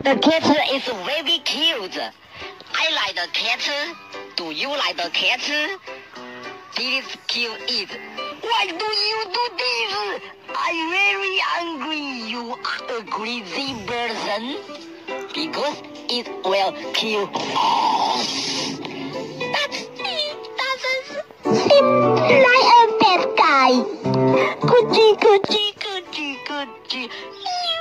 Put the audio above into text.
The cat is very cute. I like the cat. Do you like the cat? This kill it. Why do you do this? I'm very angry. You are a crazy person. Because it will kill us. But it doesn't seem like a bad guy. Coochie, coochie, coochie, coochie.